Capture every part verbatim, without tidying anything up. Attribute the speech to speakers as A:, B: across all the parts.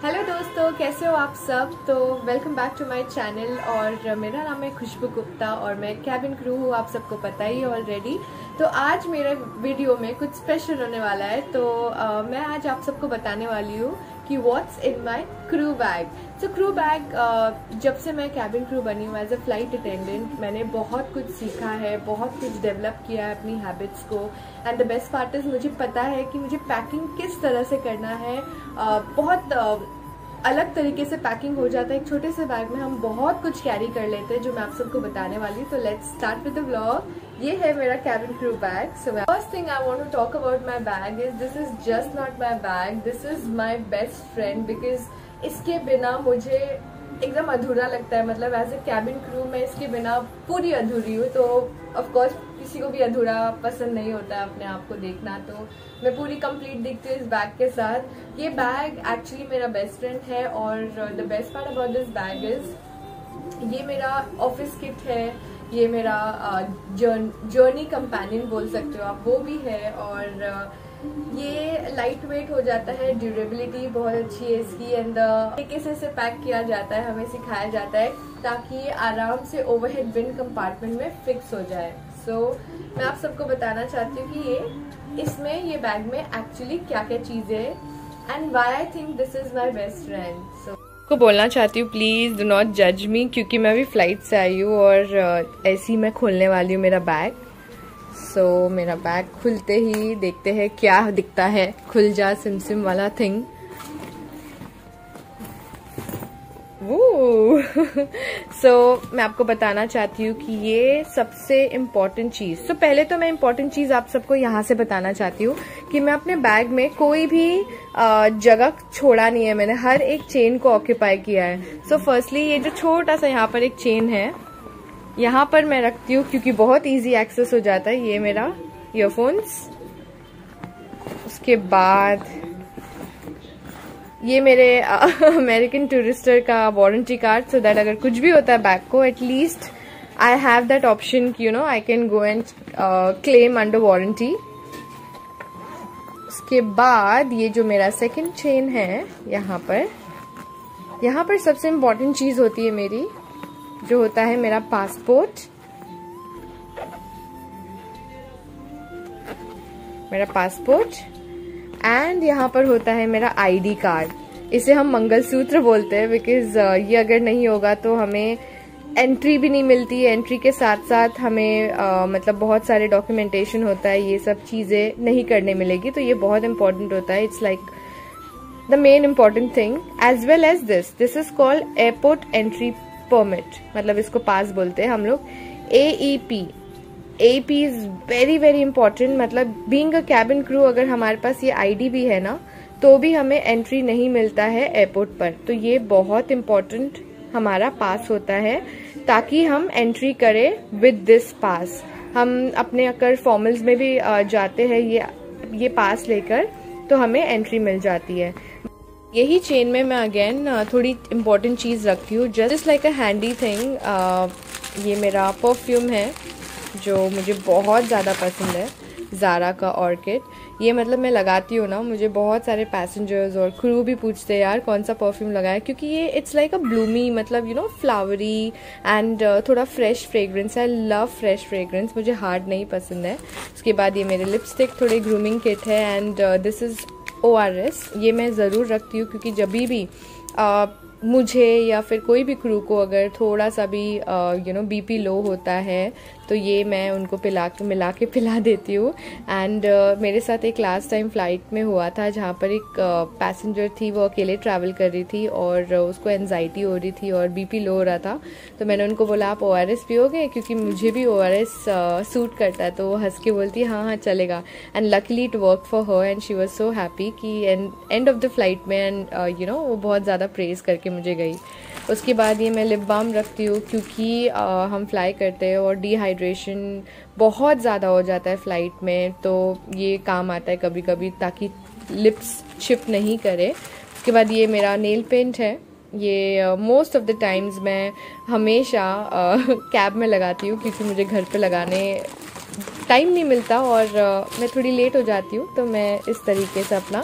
A: Hello दोस्तों, कैसे हो आप सब। तो welcome back to my channel और मेरा नाम है खुशबू गुप्ता और मैं कैबिन क्रू हूँ, आप सबको पता ही है ऑलरेडी। तो आज मेरे वीडियो में कुछ स्पेशल होने वाला है। तो uh, मैं आज आप सबको बताने वाली हूँ कि what's in my crew bag. So crew bag, जब से मैं कैबिन क्रू बनी हूँ एज अ फ्लाइट अटेंडेंट, मैंने बहुत कुछ सीखा है, बहुत कुछ डेवलप किया है अपनी हैबिट्स को। And the best part is, मुझे पता है कि मुझे पैकिंग किस तरह से करना है। uh, बहुत uh, अलग तरीके से पैकिंग हो जाता है। एक छोटे से बैग में हम बहुत कुछ कैरी कर लेते हैं, जो मैं आप सबको बताने वाली हूँ। तो let's start with the vlog. ये है मेरा cabin crew bag. So first thing I want to talk about my bag is this is just not my bag, this is my best friend. Because इसके बिना मुझे एकदम अधूरा लगता है। मतलब एज ए कैबिन क्रू मैं इसके बिना पूरी अधूरी हूँ। तो ऑफकोर्स किसी को भी अधूरा पसंद नहीं होता है अपने आप को देखना, तो मैं पूरी कंप्लीट दिखती हूँ इस बैग के साथ। ये बैग एक्चुअली मेरा बेस्ट फ्रेंड है और the best part about this bag is ये मेरा ऑफिस किट है, ये मेरा जर्नी कंपेनियन बोल सकते हो आप, वो भी है। और uh, ये लाइट वेट हो जाता है, ड्यूरेबिलिटी बहुत अच्छी है इसकी। एंड तरीके से इसे पैक किया जाता है, हमें सिखाया जाता है ताकि ये आराम से ओवरहेड बिन कंपार्टमेंट में फिक्स हो जाए। सो so, मैं आप सबको बताना चाहती हूँ कि ये इसमें ये बैग में एक्चुअली क्या क्या चीजें है and why I think this is my best friend. So को बोलना चाहती हूँ, प्लीज डू नॉट जज मी, क्योंकि मैं भी फ्लाइट से आई हूँ और uh, ऐसे ही मैं खोलने वाली हूँ मेरा बैग। सो so, मेरा बैग खुलते ही देखते हैं क्या दिखता है। खुल जा सिम सिम वाला थिंग। सो so, मैं आपको बताना चाहती हूँ कि ये सबसे इम्पोर्टेंट चीज। सो so, पहले तो मैं इम्पोर्टेंट चीज आप सबको यहाँ से बताना चाहती हूँ कि मैं अपने बैग में कोई भी जगह छोड़ा नहीं है, मैंने हर एक चेन को ऑक्यूपाई किया है। सो so, फर्स्टली ये जो छोटा सा यहाँ पर एक चेन है, यहाँ पर मैं रखती हूँ क्योंकि बहुत इजी एक्सेस हो जाता है। ये मेरा ईयरफोन्स, उसके बाद ये मेरे अमेरिकन टूरिस्टर का वारंटी कार्ड, सो दैट अगर कुछ भी होता है बैग को, at least I have that option कि you know I can go and claim under warranty. उसके बाद ये जो मेरा सेकंड चेन है, यहाँ पर यहाँ पर सबसे इम्पोर्टेंट चीज होती है मेरी, जो होता है मेरा पासपोर्ट। मेरा पासपोर्ट एंड यहाँ पर होता है मेरा आईडी कार्ड। इसे हम मंगलसूत्र बोलते हैं बिकॉज uh, ये अगर नहीं होगा तो हमें एंट्री भी नहीं मिलती है। एंट्री के साथ साथ हमें uh, मतलब बहुत सारे डॉक्यूमेंटेशन होता है, ये सब चीजें नहीं करने मिलेगी। तो ये बहुत इंपॉर्टेंट होता है। It's like the main important thing. As well as this this is called airport entry permit, मतलब इसको पास बोलते हैं हम लोग। A E P A P is very very important. मतलब बीइंग अ कैबिन क्रू अगर हमारे पास ये आईडी भी है ना, तो भी हमें एंट्री नहीं मिलता है एयरपोर्ट पर। तो ये बहुत इम्पोर्टेंट हमारा पास होता है, ताकि हम एंट्री करें विद दिस पास। हम अपने अगर फॉर्मल्स में भी जाते हैं ये ये पास लेकर, तो हमें एंट्री मिल जाती है। यही चेन में मैं अगेन थोड़ी इम्पोर्टेंट चीज रखती हूँ, just like a handy thing. ये मेरा परफ्यूम है जो मुझे बहुत ज़्यादा पसंद है, ज़ारा का ऑर्किड। ये मतलब मैं लगाती हूँ ना, मुझे बहुत सारे पैसेंजर्स और क्रू भी पूछते हैं यार कौन सा परफ्यूम लगाया, क्योंकि ये इट्स लाइक अ ब्लूमी, मतलब यू नो फ्लावरी एंड थोड़ा fresh fragrance. I love fresh fragrance, मुझे हार्ड नहीं पसंद है। उसके बाद ये मेरे लिपस्टिक थोड़े ग्रूमिंग किट है and this is O R S. ये मैं ज़रूर रखती हूँ क्योंकि जब भी uh, मुझे या फिर कोई भी क्रू को अगर थोड़ा सा भी यू नो बीपी लो होता है, तो ये मैं उनको पिला के मिला के पिला देती हूँ। एंड uh, मेरे साथ एक लास्ट टाइम फ्लाइट में हुआ था, जहाँ पर एक पैसेंजर uh, थी, वो अकेले ट्रैवल कर रही थी और uh, उसको एनजाइटी हो रही थी और बीपी लो हो रहा था। तो मैंने उनको बोला आप ओ आर एस पियोगे, क्योंकि मुझे भी ओ आर एस सूट करता है। तो वो हंस के बोलती है हाँ हाँ चलेगा। And luckily it work for her and she was so happy कि एंड ऑफ द फ्लाइट में एंड यू नो वो बहुत ज़्यादा प्रेज करके मुझे गई। उसके बाद ये मैं लिप बाम रखती हूँ क्योंकि आ, हम फ्लाई करते हैं और डिहाइड्रेशन बहुत ज़्यादा हो जाता है फ़्लाइट में, तो ये काम आता है कभी कभी ताकि लिप्स चिप नहीं करे। उसके बाद ये मेरा नेल पेंट है। ये मोस्ट ऑफ द टाइम्स मैं हमेशा कैब में लगाती हूँ क्योंकि मुझे घर पे लगाने टाइम नहीं मिलता और uh, मैं थोड़ी लेट हो जाती हूँ, तो मैं इस तरीके से अपना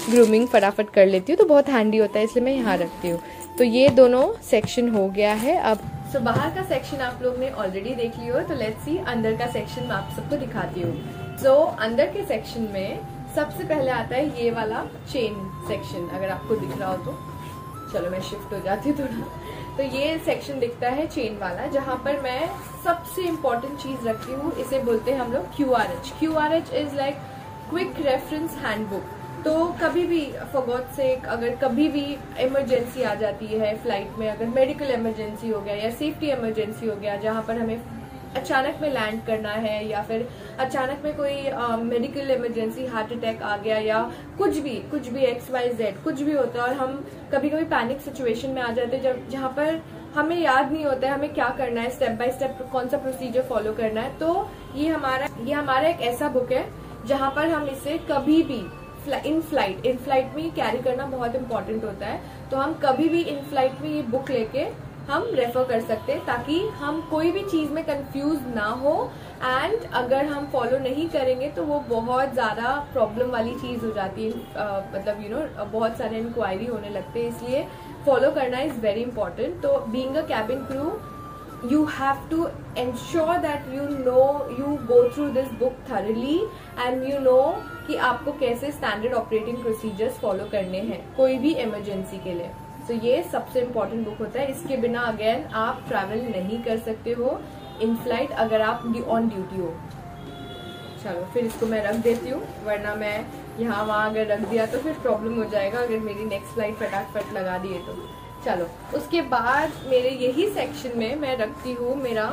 A: ग्रूमिंग फटाफट कर लेती हूँ, तो बहुत हैंडी होता है, इसलिए मैं यहाँ रखती हूँ। तो ये दोनों सेक्शन हो गया है। अब सो so, बाहर का सेक्शन आप लोग ने ऑलरेडी देख लिया हो, तो लेट्स सी अंदर का सेक्शन मैं आप सबको दिखाती हूँ। सो so, अंदर के सेक्शन में सबसे पहले आता है ये वाला चेन सेक्शन, अगर आपको दिख रहा हो तो। चलो मैं शिफ्ट हो जाती हूँ थोड़ा। तो ये सेक्शन दिखता है चेन वाला, जहाँ पर मैं सबसे इम्पोर्टेंट चीज रखती हूँ, इसे बोलते हैं हम लोग Q R H. Q R H is like quick reference handbook. तो कभी भी फॉर गॉड सेक अगर कभी भी इमरजेंसी आ जाती है फ्लाइट में, अगर मेडिकल इमरजेंसी हो गया या सेफ्टी इमरजेंसी हो गया, जहाँ पर हमें अचानक में लैंड करना है या फिर अचानक में कोई मेडिकल इमरजेंसी, हार्ट अटैक आ गया या कुछ भी कुछ भी एक्स वाई जेड कुछ भी होता है, और हम कभी कभी पैनिक सिचुएशन में आ जाते हैं, जब जहाँ पर हमें याद नहीं होता है हमें क्या करना है, स्टेप बाय स्टेप कौन सा प्रोसीजर फॉलो करना है। तो ये हमारा ये हमारा एक ऐसा बुक है जहाँ पर हम इसे कभी भी इन फ्लाइट इन फ्लाइट में कैरी करना बहुत इंपॉर्टेंट होता है। तो हम कभी भी इन फ्लाइट में ये बुक लेके हम रेफर कर सकते हैं, ताकि हम कोई भी चीज में कंफ्यूज ना हो, एंड अगर हम फॉलो नहीं करेंगे तो वो बहुत ज्यादा प्रॉब्लम वाली चीज हो जाती है। uh, मतलब यू you नो know, बहुत सारे इंक्वायरी होने लगते हैं, इसलिए फॉलो करना इज वेरी इंपॉर्टेंट। तो being a cabin crew you have to ensure that you know you go through this book thoroughly and you know कि आपको कैसे स्टैंडर्ड ऑपरेटिंग प्रोसीजर्स फॉलो करने हैं कोई भी इमरजेंसी के लिए। तो so, ये सबसे इम्पोर्टेंट बुक होता है, इसके बिना अगेन आप ट्रैवल नहीं कर सकते हो इन फ्लाइट अगर आप ऑन ड्यूटी हो। चलो फिर इसको मैं रख देती हूँ, वरना मैं यहाँ वहाँ अगर रख दिया तो फिर प्रॉब्लम हो जाएगा अगर मेरी नेक्स्ट फ्लाइट फटाफट लगा दिए तो। चलो उसके बाद मेरे यही सेक्शन में मैं रखती हूँ मेरा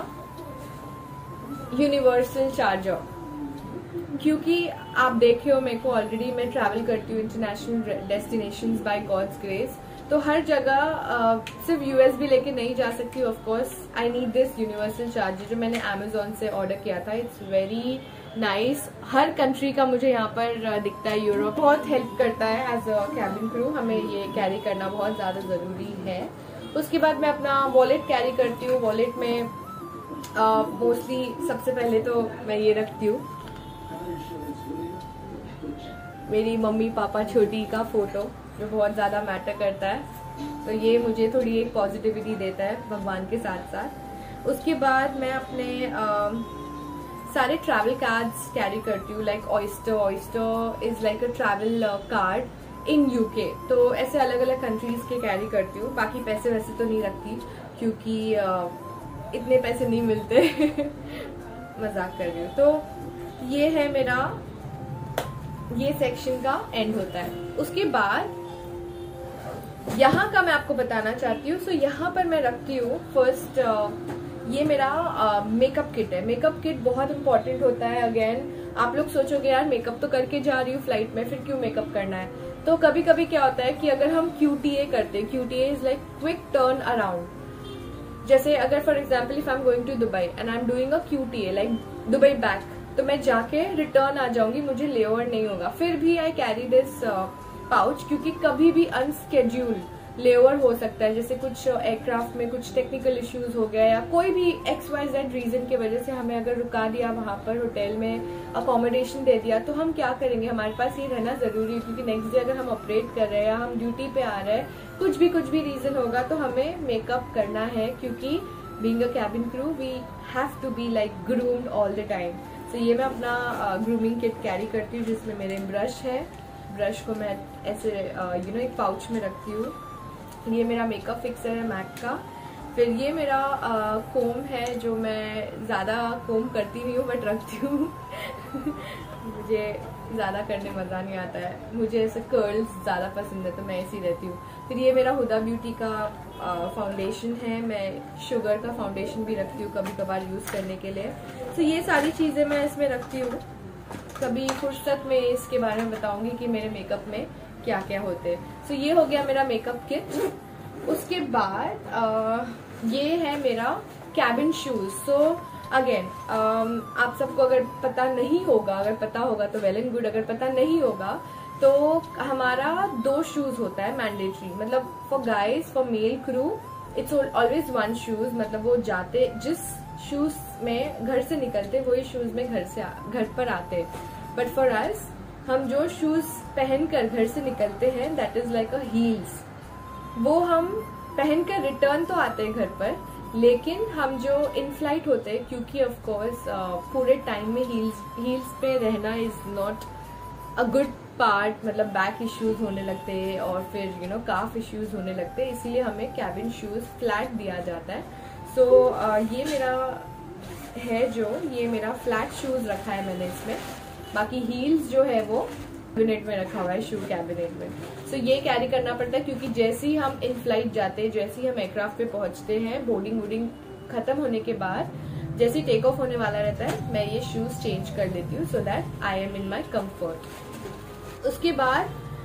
A: यूनिवर्सल चार्जर, क्योंकि आप देखे हो मेरे को ऑलरेडी मैं ट्रैवल करती हूँ international destinations by God's grace. तो हर जगह सिर्फ यूएस भी लेके नहीं जा सकती, of course I need this universal charger जो मैंने अमेजोन से ऑर्डर किया था। इट्स वेरी नाइस, हर कंट्री का मुझे यहाँ पर दिखता है। यूरोप बहुत हेल्प करता है एज अ कैबिन क्रू, हमें ये कैरी करना बहुत ज़्यादा ज़रूरी है। उसके बाद मैं अपना वॉलेट कैरी करती हूँ। वॉलेट में मोस्टली uh, सबसे पहले तो मैं ये रखती हूँ मेरी मम्मी पापा छोटी का फोटो, जो बहुत ज़्यादा मैटर करता है। तो ये मुझे थोड़ी एक पॉजिटिविटी देता है भगवान के साथ साथ। उसके बाद मैं अपने uh, सारे ट्रैवल कार्ड्स कैरी करती हूँ, like Oyster. Oyster is like a travel card in UK. तो ऐसे अलग अलग कंट्रीज के कैरी करती हूँ। बाकी पैसे वैसे तो नहीं रखती, क्योंकि uh, इतने पैसे नहीं मिलते मजाक कर रही हूँ। तो ये है मेरा, ये सेक्शन का एंड होता है। उसके बाद यहाँ का मैं आपको बताना चाहती हूँ। सो यहाँ पर मैं रखती हूँ फर्स्ट uh, ये मेरा मेकअप किट है। मेकअप किट बहुत इंपॉर्टेंट होता है। अगेन आप लोग सोचोगे यार मेकअप तो करके जा रही हूँ फ्लाइट में, फिर क्यों मेकअप करना है। तो कभी कभी क्या होता है कि अगर हम क्यूटीए करते हैं, QTA is like quick turn around. जैसे अगर for example if I am going to Dubai and I am doing a QTA like Dubai back, तो मैं जाके रिटर्न आ जाऊंगी, मुझे लेओवर नहीं होगा। फिर भी आई कैरी दिस पाउच, क्योंकि कभी भी अनस्केड्यूल लेओवर हो सकता है। जैसे कुछ एयरक्राफ्ट में कुछ टेक्निकल इश्यूज हो गया या कोई भी एक्स वाई जेड रीजन की वजह से हमें अगर रुका दिया वहां पर, होटल में अकोमोडेशन दे दिया, तो हम क्या करेंगे, हमारे पास ये रहना जरूरी है। क्योंकि नेक्स्ट डे अगर हम ऑपरेट कर रहे हैं या हम ड्यूटी पे आ रहे हैं, कुछ भी कुछ भी रीजन होगा तो हमें मेकअप करना है, क्योंकि being a cabin crew we have to be like groomed all the time. तो ये मैं अपना ग्रूमिंग किट कैरी करती हूँ, जिसमें मेरे ब्रश है। ब्रश को मैं ऐसे यू नो एक पाउच में रखती हूँ। ये मेरा मेकअप फिक्सर है मैक का। फिर ये मेरा आ, कोम है, जो मैं ज़्यादा कोम करती नहीं हूँ बट रखती हूँ मुझे ज़्यादा करने मज़ा नहीं आता है, मुझे ऐसे कर्ल्स ज़्यादा पसंद है तो मैं ऐसी रहती हूँ। फिर ये मेरा हुदा ब्यूटी का फाउंडेशन है। मैं शुगर का फाउंडेशन भी रखती हूँ कभी कभार यूज़ करने के लिए। तो ये सारी चीज़ें मैं इसमें रखती हूँ। कभी फुर्सत में इसके बारे में बताऊंगी कि मेरे मेकअप में क्या क्या होते हैं। सो so, ये हो गया मेरा मेकअप किट। उसके बाद आ, ये है मेरा कैबिन शूज। सो अगेन आप सबको अगर पता नहीं होगा, अगर पता होगा तो वेल एंड गुड, अगर पता नहीं होगा तो हमारा दो शूज होता है मैंडेटरी। मतलब for guys, for male crew it's always one shoes. मतलब वो जाते जिस शूज में घर से निकलते वही शूज में घर से घर पर आते। बट फॉर अस हम जो शूज पहनकर घर से निकलते हैं that is like a heels, वो हम पहनकर रिटर्न तो आते हैं घर पर, लेकिन हम जो इन फ्लाइट होते हैं, क्योंकि ऑफ कोर्स पूरे टाइम में हील्स हील्स पे रहना is not a good part, मतलब बैक इश्यूज होने लगते हैं और फिर यू नो काफ इश्यूज होने लगते हैं, इसीलिए हमें कैबिन शूज फ्लैट दिया जाता है। सो so, uh, ये मेरा है जो ये मेरा फ्लैट शूज रखा है मैंने इसमें, बाकी हील्स जो है वो कैबिनेट में रखा हुआ है, शू कैबिनेट में। सो so, ये कैरी करना पड़ता है क्योंकि जैसे ही हम इन फ्लाइट जाते हैं, जैसे ही हम एयरक्राफ्ट पे पहुंचते हैं, बोर्डिंग वोर्डिंग खत्म होने के बाद जैसे ही टेक ऑफ होने वाला रहता है, मैं ये शूज चेंज कर देती हूँ so that I am in my comfort. उसके बाद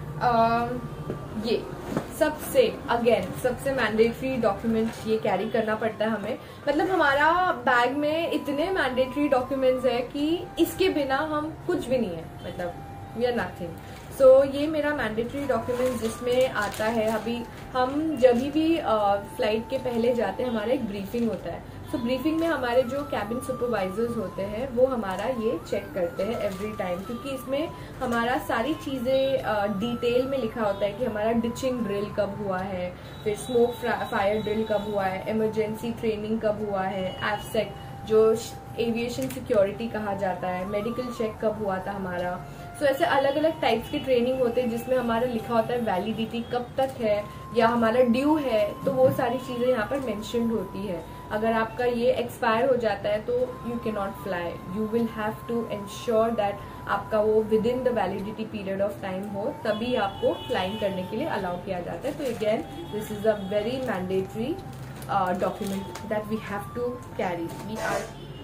A: आ, ये सबसे अगेन सबसे मैंडेटरी डॉक्यूमेंट ये कैरी करना पड़ता है हमें, मतलब हमारा बैग में इतने मैंडेटरी डॉक्यूमेंट्स है कि इसके बिना हम कुछ भी नहीं है, मतलब वी आर नथिंग। सो ये मेरा मैंडेटरी डॉक्यूमेंट जिसमें आता है, अभी हम जब भी फ्लाइट के पहले जाते हैं हमारा एक ब्रीफिंग होता है। सो so, ब्रीफिंग में हमारे जो कैबिन सुपरवाइजर्स होते हैं वो हमारा ये चेक करते हैं एवरी टाइम, क्योंकि इसमें हमारा सारी चीज़ें डिटेल में लिखा होता है कि हमारा डिचिंग ड्रिल कब हुआ है, फिर स्मोक फायर ड्रिल कब हुआ है, इमरजेंसी ट्रेनिंग कब हुआ है, एफसेक जो एविएशन सिक्योरिटी कहा जाता है, मेडिकल चेक कब हुआ था हमारा। सो so, ऐसे अलग अलग टाइप्स की ट्रेनिंग होते हैं जिसमें हमारा लिखा होता है वैलिडिटी कब तक है या हमारा ड्यू है, तो वो सारी चीज़ें यहाँ पर मेंशन्ड होती है। अगर आपका ये एक्सपायर हो जाता है तो you can not fly, you will have to ensure that आपका वो within the validity period of time हो, तभी आपको फ्लाइंग करने के लिए अलाउ किया जाता है। तो again this is a very mandatory document that we have to carry, we are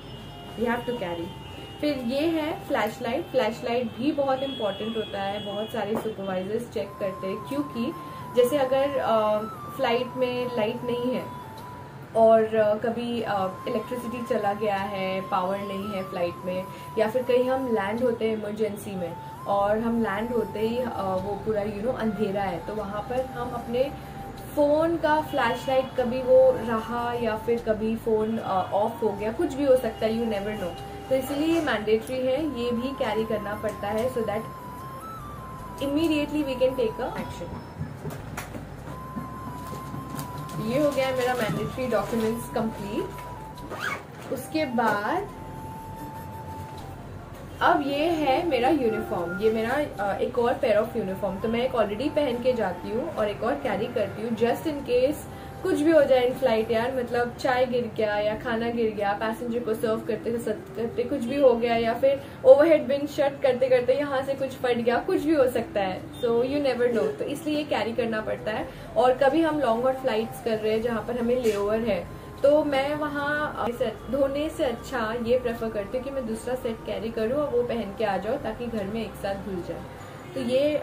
A: we have to carry. फिर ये है फ्लैश लाइट। फ्लैश लाइट भी बहुत इंपॉर्टेंट होता है, बहुत सारे सुपरवाइजर्स चेक करते हैं, क्योंकि जैसे अगर फ्लाइट uh, में लाइट नहीं है और uh, कभी इलेक्ट्रिसिटी uh, चला गया है, पावर नहीं है फ्लाइट में, या फिर कहीं हम लैंड होते हैं इमरजेंसी में और हम लैंड होते ही uh, वो पूरा यू नो अंधेरा है, तो वहाँ पर हम अपने फ़ोन का फ्लैश लाइट कभी वो रहा या फिर कभी फ़ोन ऑफ uh, हो गया, कुछ भी हो सकता है, यू नेवर नो। तो इसलिए ये मैंडेटरी है, ये भी कैरी करना पड़ता है so that immediately we can take a action. ये हो गया मेरा मैंडेटरी डॉक्यूमेंट्स कंप्लीट। उसके बाद अब ये है मेरा यूनिफॉर्म, ये मेरा एक और पेयर ऑफ यूनिफॉर्म, तो मैं एक ऑलरेडी पहन के जाती हूँ और एक और कैरी करती हूँ जस्ट इन केस कुछ भी हो जाए इन फ्लाइट यार, मतलब चाय गिर गया या खाना गिर गया, पैसेंजर को सर्व करते करते कुछ भी हो गया, या फिर ओवरहेड बिन शट करते करते यहाँ से कुछ फट गया, कुछ भी हो सकता है। सो यू नेवर नो, तो इसलिए कैरी करना पड़ता है। और कभी हम लॉन्ग हॉट फ्लाइट्स कर रहे हैं जहाँ पर हमें लेओवर है, तो मैं वहाँ धोने से अच्छा ये प्रेफर करती हूँ कि मैं दूसरा सेट कैरी करूँ और वो पहन के आ जाऊँ ताकि घर में एक साथ धुल जाए। तो ये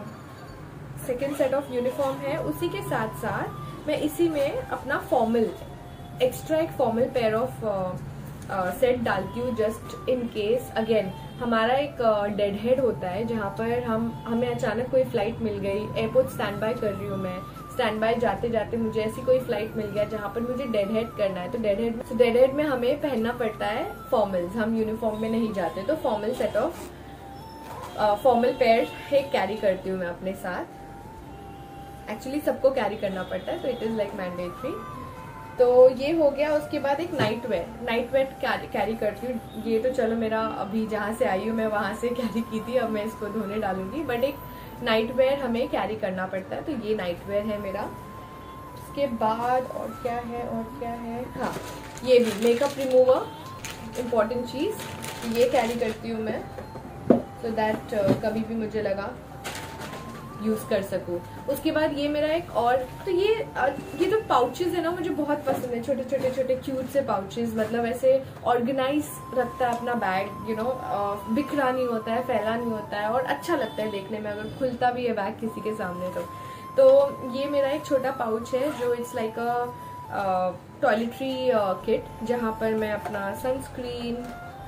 A: सेकेंड सेट ऑफ यूनिफॉर्म है। उसी के साथ साथ मैं इसी में अपना फॉर्मल एक्स्ट्रा एक फॉर्मल पेयर ऑफ सेट डालती हूँ जस्ट इन केस। अगेन हमारा एक डेड हेड होता है जहाँ पर हम हमें अचानक कोई फ्लाइट मिल गई, एयरपोर्ट स्टैंड बाय कर रही हूँ मैं, स्टैंड बाय जाते जाते मुझे ऐसी कोई फ्लाइट मिल गया जहाँ पर मुझे डेड हेड करना है, तो डेड हेड तो डेड हेड में हमें पहनना पड़ता है फॉर्मल्स, हम यूनिफॉर्म में नहीं जाते, तो formal set of formal pair है कैरी करती हूँ मैं अपने साथ। एक्चुअली सबको कैरी करना पड़ता है, तो इट इज लाइक मैंडेटरी। तो ये हो गया। उसके बाद एक nightwear, nightwear carry करती हूँ। ये तो चलो मेरा अभी जहाँ से आई हूँ मैं वहाँ से कैरी की थी, अब मैं इसको धोने डालूंगी, बट एक नाइट वेयर हमें कैरी करना पड़ता है, तो ये नाइट वेयर है मेरा। उसके बाद और क्या है और क्या है, हाँ ये भी मेकअप रिमूवर, इम्पॉर्टेंट चीज़, ये कैरी करती हूँ मैं सो so दैट uh, कभी भी मुझे लगा यूज कर सकूं। उसके बाद ये मेरा एक और, तो ये ये जो पाउचेस है ना मुझे बहुत पसंद है, छोटे छोटे छोटे क्यूट से पाउचेस, मतलब ऐसे ऑर्गेनाइज रखता है अपना बैग, यू नो बिखरा नहीं होता है, फैला नहीं होता है और अच्छा लगता है देखने में, अगर खुलता भी है बैग किसी के सामने तो। तो ये मेरा एक छोटा पाउच है जो it's like a toiletry kit, जहाँ पर मैं अपना सनस्क्रीन,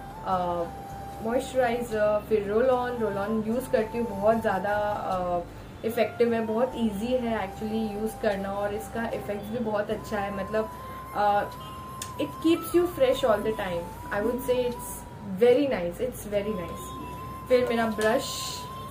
A: मॉइस्चराइजर, फिर roll on roll on use करती हूँ। बहुत ज़्यादा इफेक्टिव है, बहुत इजी है एक्चुअली यूज़ करना और इसका इफेक्ट भी बहुत अच्छा है, मतलब it keeps you fresh all the time. I would say it's very nice, it's very nice. फिर मेरा ब्रश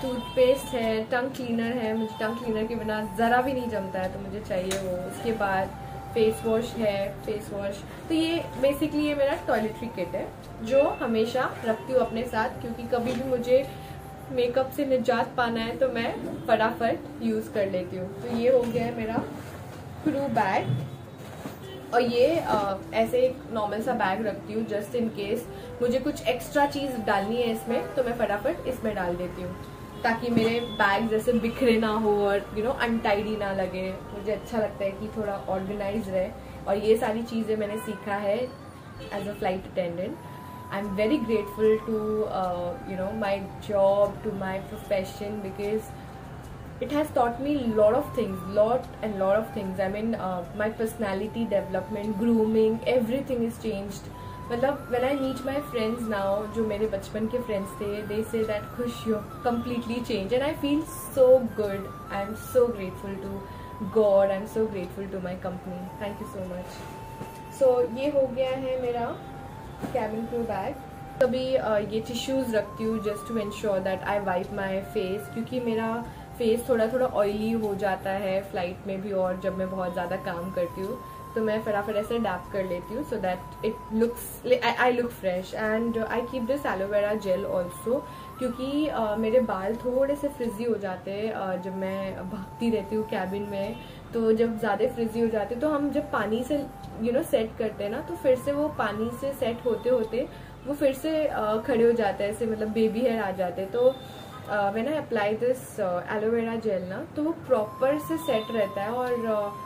A: टूथपेस्ट है, टंग क्लीनर है, मुझे टंग क्लीनर के बिना ज़रा भी नहीं जमता है तो मुझे चाहिए वो। उसके बाद फेस वॉश है, फेस वॉश। तो ये बेसिकली ये मेरा टॉयलेटरी किट है जो हमेशा रखती हूँ अपने साथ, क्योंकि कभी भी मुझे मेकअप से निजात पाना है तो मैं फटाफट यूज़ कर लेती हूँ। तो ये हो गया है मेरा क्रू बैग। और ये आ, ऐसे एक नॉर्मल सा बैग रखती हूँ जस्ट इन केस मुझे कुछ एक्स्ट्रा चीज़ डालनी है इसमें, तो मैं फटाफट इसमें डाल देती हूँ ताकि मेरे बैग जैसे बिखरे ना हो और यू नो अनटाइडी ना लगे। मुझे अच्छा लगता है कि थोड़ा ऑर्गेनाइज रहे। और ये सारी चीज़ें मैंने सीखा है as a flight attendant. I am very grateful to you know my job, to my profession, because it has taught me lot of things, lot and lot of things. I mean uh, my personality development, grooming, everything is changed. मतलब when I meet my friends now, जो मेरे बचपन के friends थे, they say that खुश you completely changed and I feel so good. I am so grateful to God. I am so grateful to my company. Thank you so much. So ये हो गया है मेरा cabin crew bag. कभी uh, ये tissues रखती हूँ just to ensure that I wipe my face, क्योंकि मेरा फेस थोड़ा थोड़ा ऑयली हो जाता है फ्लाइट में भी, और जब मैं बहुत ज़्यादा काम करती हूँ तो मैं फटाफट ऐसे डैप कर लेती हूँ so that it looks I look fresh. And I keep this aloe vera gel also, क्योंकि uh, मेरे बाल थोड़े से फ्रिजी हो जाते हैं uh, जब मैं भागती रहती हूँ कैबिन में। तो जब ज़्यादा फ्रिजी हो जाते तो हम जब पानी से यू नो सेट करते हैं ना, तो फिर से वो पानी से सेट होते होते वो फिर से uh, खड़े हो जाते हैं, ऐसे मतलब बेबी हेयर आ जाते हैं। तो when I apply this aloe vera gel ना, तो वो प्रॉपर से सेट रहता है और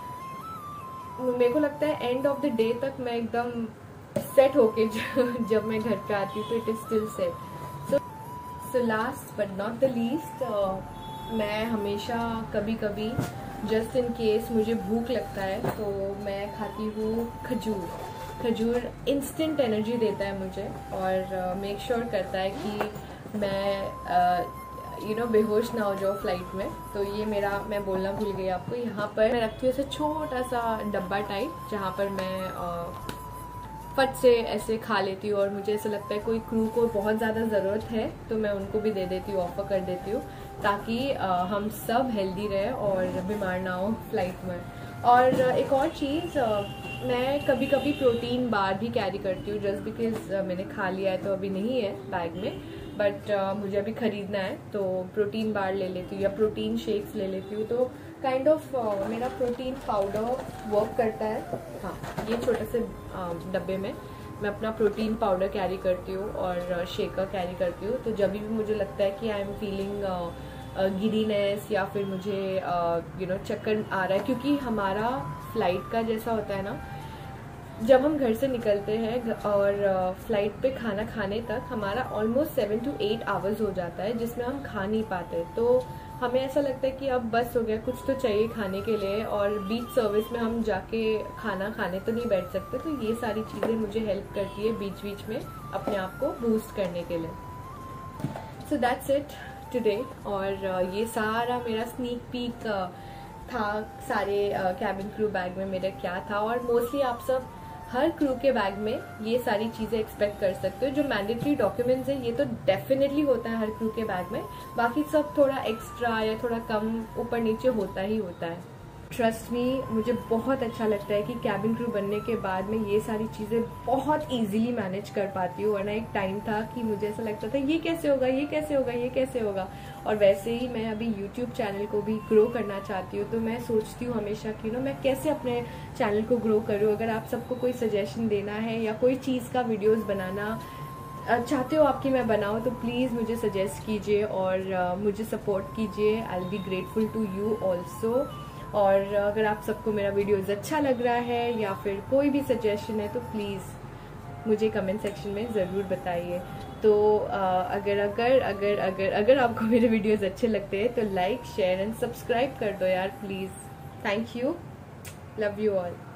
A: uh, मेरे को लगता है एंड ऑफ द डे तक मैं एकदम सेट होके जब मैं घर पे आती हूँ तो it is still set. So so last but not the least, मैं हमेशा कभी कभी जस्ट इन केस मुझे भूख लगता है तो मैं खाती हूँ खजूर। खजूर इंस्टेंट एनर्जी देता है मुझे और मेक uh, श्योर sure करता है कि मैं uh, यू नो बेहोश ना हो जाओ फ्लाइट में। तो ये मेरा, मैं बोलना भूल गई आपको, यहाँ पर मैं रखती हूँ ऐसे छोटा सा डब्बा टाइप जहाँ पर मैं आ, फट से ऐसे खा लेती हूँ। और मुझे ऐसा लगता है कोई क्रू को बहुत ज़्यादा ज़रूरत है तो मैं उनको भी दे देती हूँ, ऑफर कर देती हूँ, ताकि आ, हम सब हेल्दी रहे और बीमार ना हो फ्लाइट में। और एक और चीज़, मैं कभी कभी प्रोटीन बार भी कैरी करती हूँ जस्ट बिकॉज मैंने खा लिया है तो अभी नहीं है बैग में, बट uh, मुझे अभी ख़रीदना है तो प्रोटीन बार ले लेती हूँ या प्रोटीन शेक्स ले लेती हूँ। तो काइंड ऑफ uh, मेरा प्रोटीन पाउडर वर्क करता है। हाँ, ये छोटे से uh, डब्बे में मैं अपना प्रोटीन पाउडर कैरी करती हूँ और शेकर uh, कैरी करती हूँ। तो जब भी मुझे लगता है कि आई एम फीलिंग गिडीनेस या फिर मुझे यू नो चक्कर आ रहा है, क्योंकि हमारा फ्लाइट का जैसा होता है ना, जब हम घर से निकलते हैं और फ्लाइट पे खाना खाने तक हमारा almost seven to eight hours हो जाता है जिसमें हम खा नहीं पाते। तो हमें ऐसा लगता है कि अब बस हो गया, कुछ तो चाहिए खाने के लिए, और बीच सर्विस में हम जाके खाना खाने तो नहीं बैठ सकते। तो ये सारी चीज़ें मुझे हेल्प करती है बीच बीच में अपने आप को बूस्ट करने के लिए। So that's it today. और ये सारा मेरा स्नीक पीक था सारे कैबिन क्रू बैग में मेरा क्या था। और मोस्टली आप सब हर क्रू के बैग में ये सारी चीज़ें एक्सपेक्ट कर सकते हो। जो मैंडेटरी डॉक्यूमेंट्स है ये तो डेफिनेटली होता है हर क्रू के बैग में, बाकी सब थोड़ा एक्स्ट्रा या थोड़ा कम ऊपर नीचे होता ही होता है। ट्रस्ट मी, मुझे बहुत अच्छा लगता है कि कैबिन क्रू बनने के बाद में ये सारी चीज़ें बहुत इजीली मैनेज कर पाती हूँ। वरना एक टाइम था कि मुझे ऐसा लगता था ये कैसे होगा, ये कैसे होगा, ये कैसे होगा। और वैसे ही मैं अभी यूट्यूब चैनल को भी ग्रो करना चाहती हूँ, तो मैं सोचती हूँ हमेशा कि नो मैं कैसे अपने चैनल को ग्रो करूँ। अगर आप सबको कोई सजेशन देना है या कोई चीज़ का वीडियोज़ बनाना चाहते हो आपकी मैं बनाऊँ, तो प्लीज़ मुझे सजेस्ट कीजिए और uh, मुझे सपोर्ट कीजिए। I will be grateful to you also. और अगर आप सबको मेरा वीडियोज़ अच्छा लग रहा है या फिर कोई भी सजेशन है तो प्लीज़ मुझे कमेंट सेक्शन में ज़रूर बताइए। तो अगर अगर अगर अगर अगर आपको मेरे वीडियोज़ अच्छे लगते हैं तो लाइक शेयर एंड सब्सक्राइब कर दो यार please. Thank you, love you all.